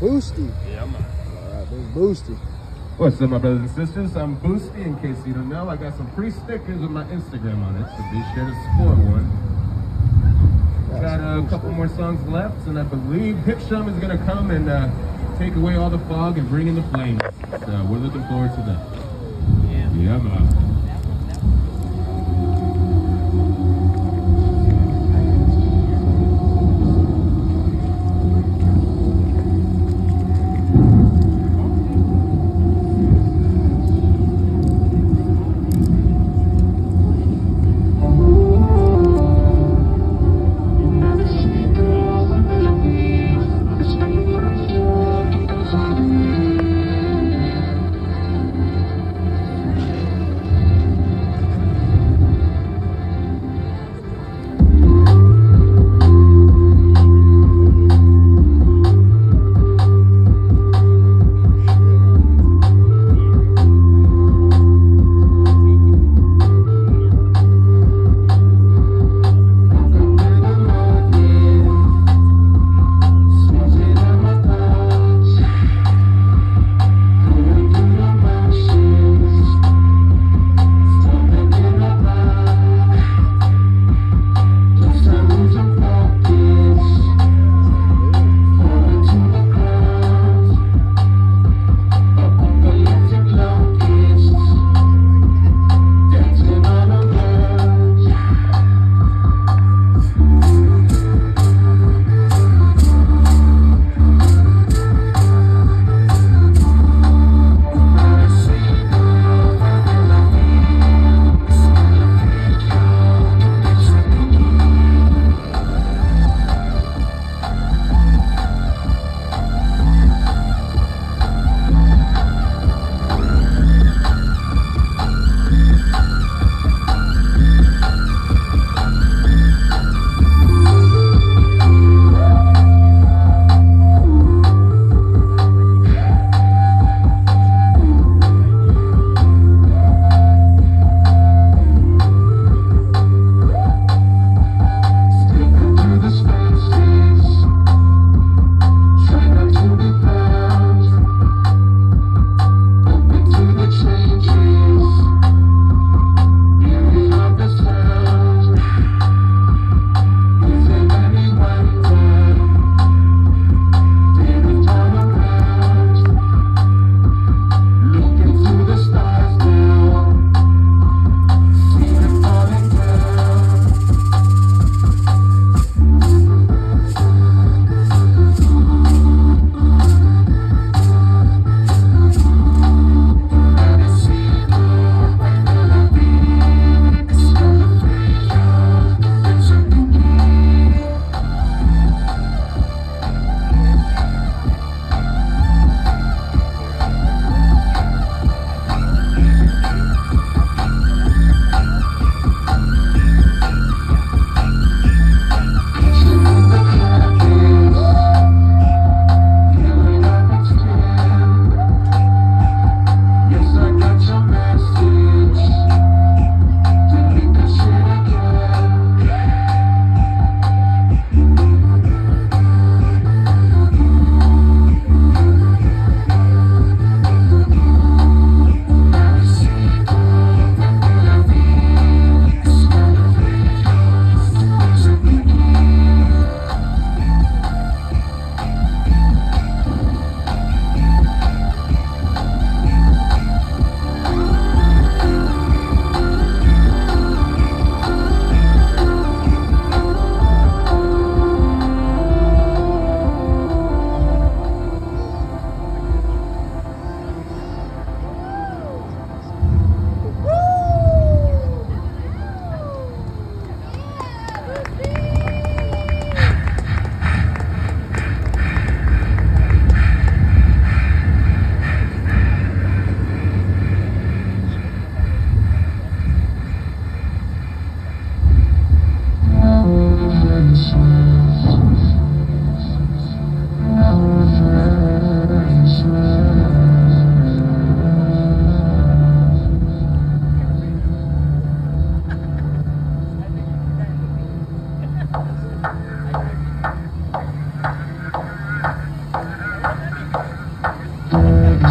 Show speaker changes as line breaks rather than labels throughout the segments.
Boosty.
Yeah, man.
All right, Big Boosty.
What's up, my brothers and sisters? I'm Boosty. In case you don't know, I got some free stickers with my Instagram on it, so be sure to support one. Got a couple more songs left, and I believe Hipsham is going to come and take away all the fog and bring in the flames. So we're looking forward to that. Yeah, man.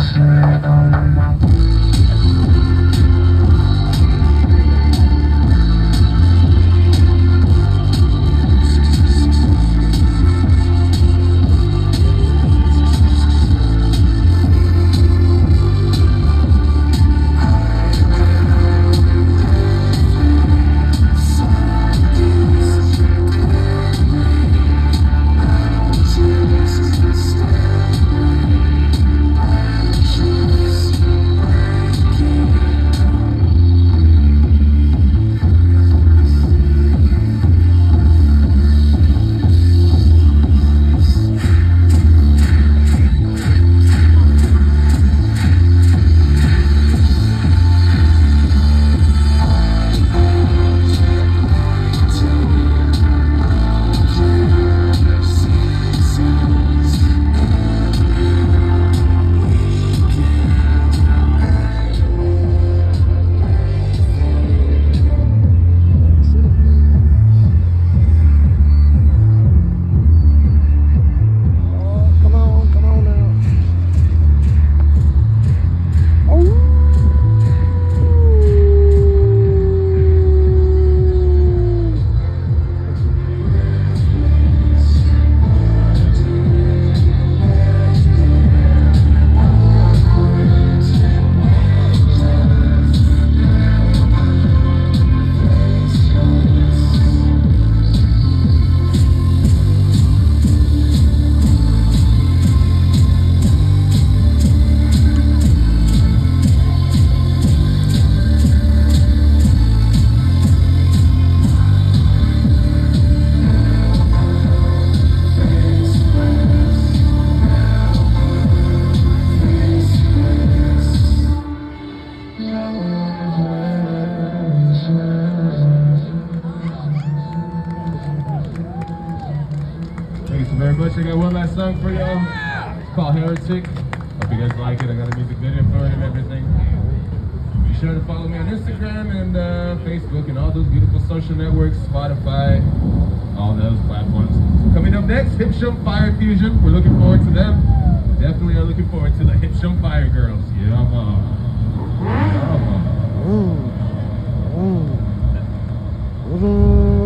very much. I got one last song for y'all. It's called Heretic. Hope you guys like it. I got a music video for it and everything. Be sure to follow me on Instagram and Facebook and all those beautiful social networks, Spotify, all those platforms. Coming up next, Hipshum Fire Fusion. We're looking forward to them. Definitely are looking forward to the Hipshum Fire Girls. Yeah,
Ooh.